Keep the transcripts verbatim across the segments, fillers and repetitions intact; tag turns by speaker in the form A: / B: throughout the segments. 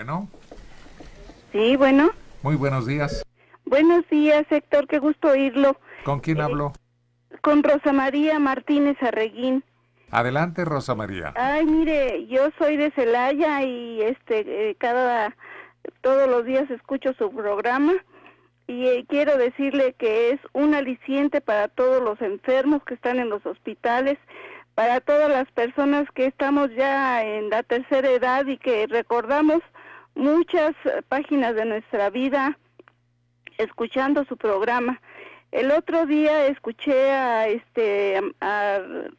A: Bueno.
B: Sí, bueno.
A: Muy buenos días.
B: Buenos días, Héctor, qué gusto oírlo.
A: ¿Con quién
B: eh,
A: hablo?
B: Con Rosa María Martínez Arreguín.
A: Adelante, Rosa María.
B: Ay, mire, yo soy de Celaya y este eh, cada todos los días escucho su programa y eh, quiero decirle que es un aliciente para todos los enfermos que están en los hospitales, para todas las personas que estamos ya en la tercera edad y que recordamos muchas páginas de nuestra vida escuchando su programa. El otro día escuché a este a,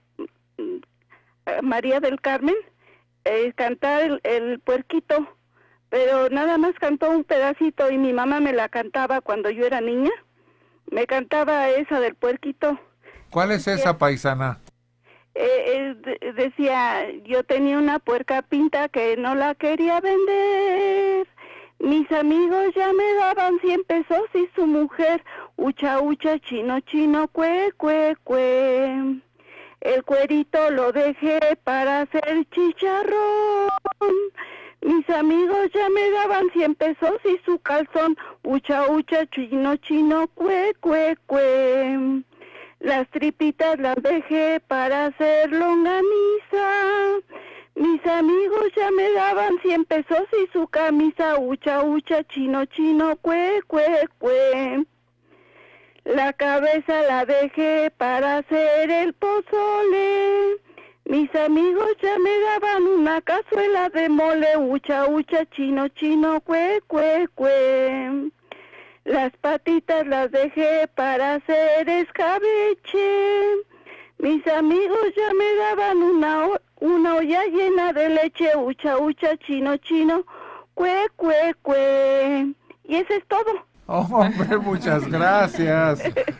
B: a María del Carmen eh, cantar el, el puerquito, pero nada más cantó un pedacito y mi mamá me la cantaba cuando yo era niña. Me cantaba esa del puerquito.
A: ¿Cuál es esa, paisana?
B: Eh, eh, decía, yo tenía una puerca pinta que no la quería vender. Mis amigos ya me daban cien pesos y su mujer, ucha, ucha, chino, chino, cue, cue, cue. El cuerito lo dejé para hacer chicharrón. Mis amigos ya me daban cien pesos y su calzón, ucha, ucha, chino, chino, cue, cue, cue. Las tripitas las dejé para hacer longaniza. Mis amigos ya me daban cien pesos y su camisa, ucha, ucha, chino, chino, cue, cue, cue. La cabeza la dejé para hacer el pozole. Mis amigos ya me daban una cazuela de mole, ucha, ucha, chino, chino, cue, cue, cue. Las patitas las dejé para hacer escabeche. Mis amigos ya me daban una, una olla llena de leche, ucha, ucha, chino, chino, cue, cue, cue. Y eso es todo.
A: Oh, hombre, muchas gracias.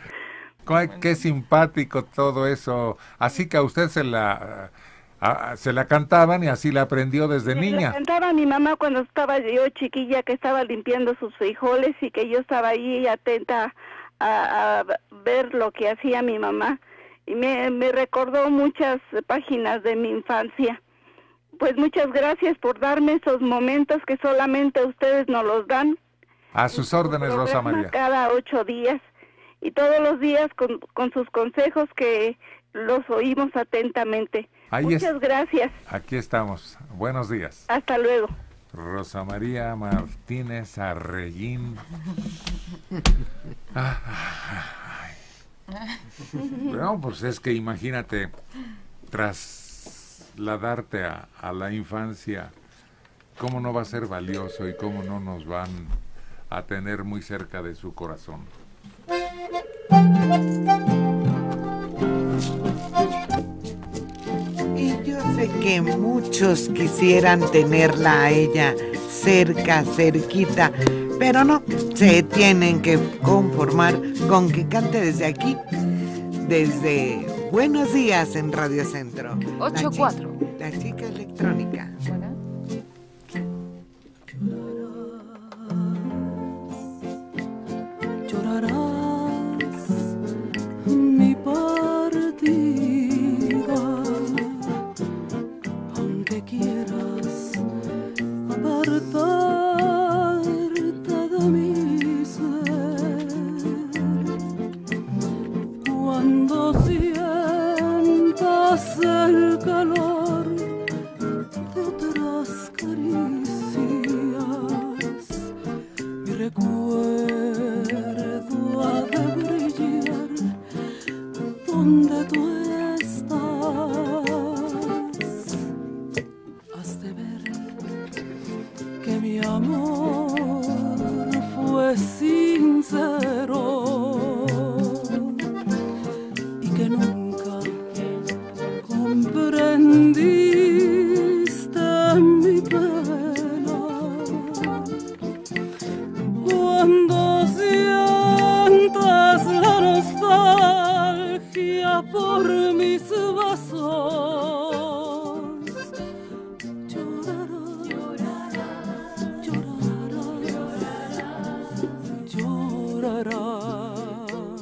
A: Qué simpático todo eso. Así que a usted se la... Ah, se la cantaban y así la aprendió desde
B: sí,
A: niña.
B: La cantaba mi mamá cuando estaba yo chiquilla, que estaba limpiando sus frijoles y que yo estaba ahí atenta a, a ver lo que hacía mi mamá. Y me, me recordó muchas páginas de mi infancia. Pues muchas gracias por darme esos momentos que solamente ustedes nos los dan.
A: A sus órdenes, Rosa María.
B: Cada ocho días. Y todos los días con, con sus consejos que los oímos atentamente.
A: Ahí
B: Muchas
A: es,
B: gracias.
A: Aquí estamos. Buenos días.
B: Hasta luego.
A: Rosa María Martínez Arreguín. Bueno, pues es que imagínate, trasladarte a, a la infancia, cómo no va a ser valioso y cómo no nos van a tener muy cerca de su corazón.
C: Y yo sé que muchos quisieran tenerla a ella cerca, cerquita, pero no, se tienen que conformar con que cante desde aquí, desde Buenos Días en Radio Centro.
D: ocho cuatro.
C: La, la chica electrónica.
D: Bueno.
E: Llorarás mi partida, aunque quieras apartarte de mi ser. Cuando sientas el calor de otras caricias, mi recuerdo ha de brillar donde tú estás. Has de ver que mi amor fue sincero y que nunca comprendiste mi pena. Cuando sientas la nostalgia por mis besos, llorarás, llorarás, llorarás.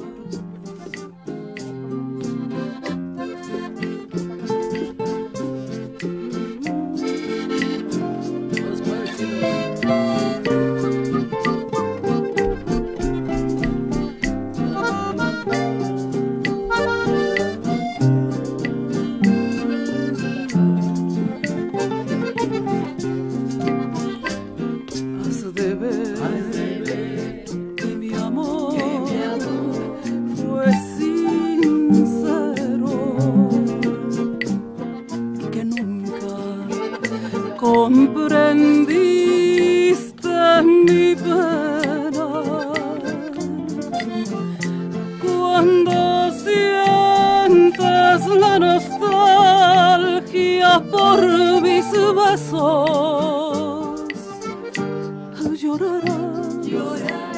E: llorarás, llorarás.